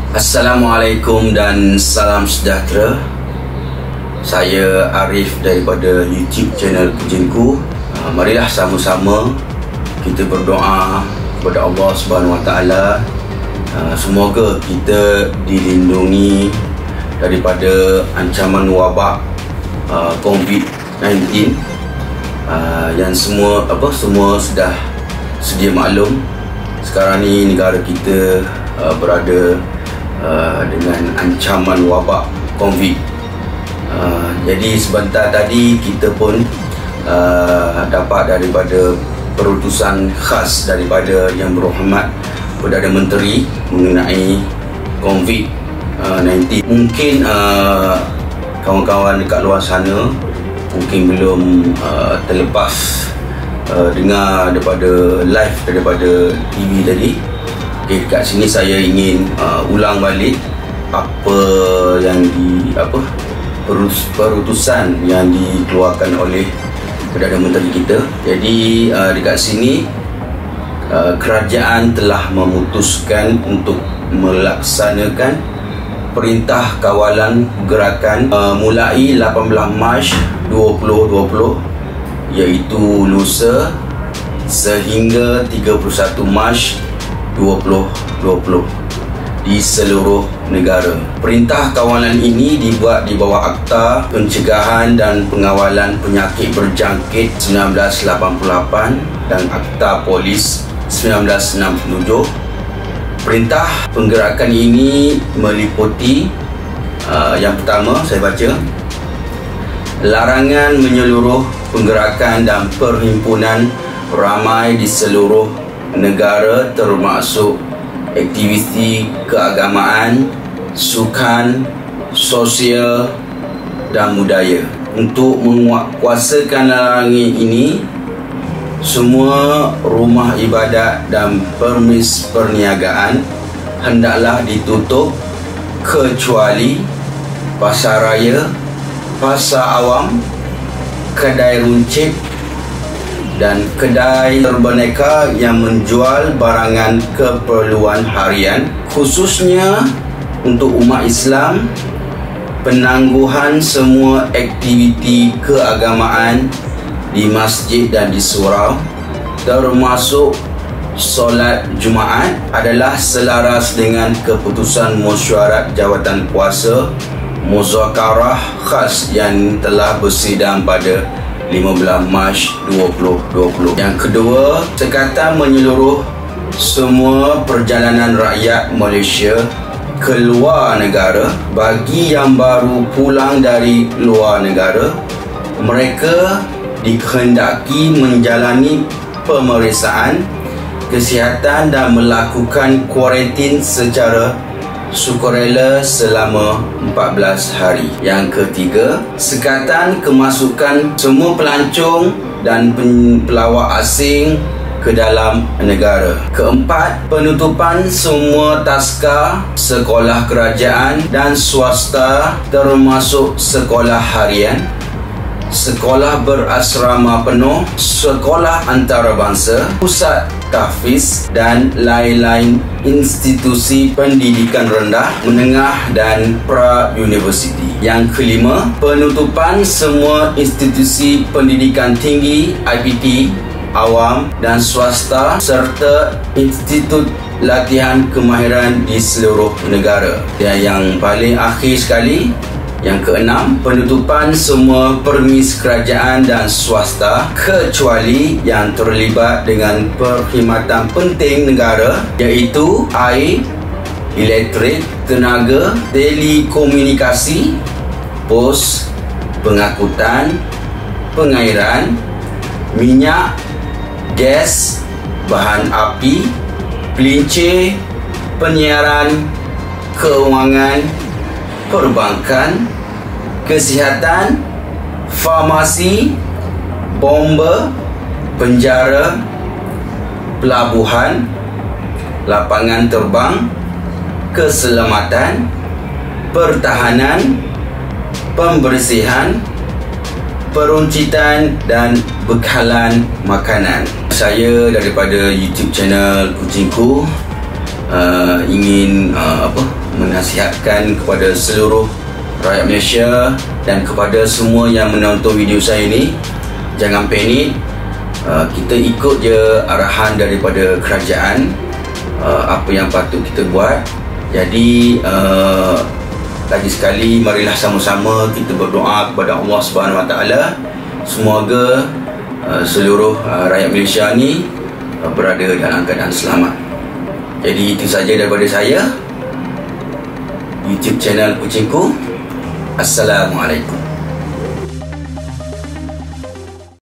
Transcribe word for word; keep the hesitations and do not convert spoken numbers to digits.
Assalamualaikum dan salam sejahtera. Saya Arif daripada YouTube channel Kucingku. uh, Marilah sama-sama kita berdoa kepada Allah Subhanahu Wa Taala. uh, Semoga kita dilindungi daripada ancaman wabak uh, COVID sembilan belas. uh, Yang semua apa semua sudah sedia maklum, sekarang ni negara kita uh, berada Uh, dengan ancaman wabak COVID. uh, Jadi sebentar tadi kita pun uh, dapat daripada perutusan khas daripada Yang Berhormat Perdana Menteri mengenai COVID sembilan belas. Mungkin uh, kawan-kawan dekat luar sana mungkin belum uh, terlepas uh, dengar daripada live daripada T V tadi. Okay, kat sini saya ingin uh, ulang balik apa yang di apa perutusan yang dikeluarkan oleh Perdana Menteri kita. Jadi uh, dekat sini uh, kerajaan telah memutuskan untuk melaksanakan perintah kawalan gerakan uh, mulai lapan belas Mac dua ribu dua puluh, iaitu lusa, sehingga tiga puluh satu Mac dua ribu dua puluh di seluruh negara. Perintah kawalan ini dibuat di bawah Akta Pencegahan dan Pengawalan Penyakit Berjangkit seribu sembilan ratus lapan puluh lapan dan Akta Polis seribu sembilan ratus enam puluh tujuh. Perintah penggerakan ini meliputi uh, yang pertama, saya baca: larangan menyeluruh penggerakan dan perhimpunan ramai di seluruh negara, termasuk aktiviti keagamaan, sukan, sosial dan budaya. Untuk menguatkuasakan larangan ini, semua rumah ibadat dan permis perniagaan hendaklah ditutup kecuali pasar raya, pasar awam, kedai runcit dan kedai berboneka yang menjual barangan keperluan harian. Khususnya untuk umat Islam, penangguhan semua aktiviti keagamaan di masjid dan di surau, termasuk solat Jumaat, adalah selaras dengan keputusan mesyuarat jawatan kuasa muzakarah khas yang telah bersidang pada lima belas Mac dua ribu dua puluh. Yang kedua, sekatan menyeluruh semua perjalanan rakyat Malaysia ke luar negara. Bagi yang baru pulang dari luar negara, mereka dikehendaki menjalani pemeriksaan kesihatan dan melakukan kuarantin secara sukarela selama empat belas hari. Yang ketiga, sekatan kemasukan semua pelancong dan pelawak asing ke dalam negara. Keempat, penutupan semua taska sekolah kerajaan dan swasta, termasuk sekolah harian, sekolah berasrama penuh, sekolah antarabangsa, pusat tahfiz dan lain-lain institusi pendidikan rendah, menengah dan pra-universiti. Yang kelima, penutupan semua institusi pendidikan tinggi, I P T, awam dan swasta, serta institut latihan kemahiran di seluruh negara. Dan yang paling akhir sekali, yang keenam, penutupan semua permis kerajaan dan swasta kecuali yang terlibat dengan perkhidmatan penting negara, iaitu air, elektrik, tenaga, telekomunikasi, pos, pengangkutan, pengairan, minyak, gas, bahan api, pelincir, penyiaran, keuangan, perbankan, kesihatan, farmasi, bomba, penjara, pelabuhan, lapangan terbang, keselamatan, pertahanan, pembersihan, peruncitan dan bekalan makanan. Saya daripada YouTube channel Kucingku uh, ingin uh, apa nasihatkan kepada seluruh rakyat Malaysia dan kepada semua yang menonton video saya ini, jangan panik. Uh, kita ikut je arahan daripada kerajaan, uh, apa yang patut kita buat. Jadi uh, lagi sekali, marilah sama-sama kita berdoa kepada Allah Subhanahu Wa Taala, semoga uh, seluruh uh, rakyat Malaysia ni uh, berada dalam keadaan selamat. Jadi itu saja daripada saya, YouTube channel Kucingku. Assalamualaikum.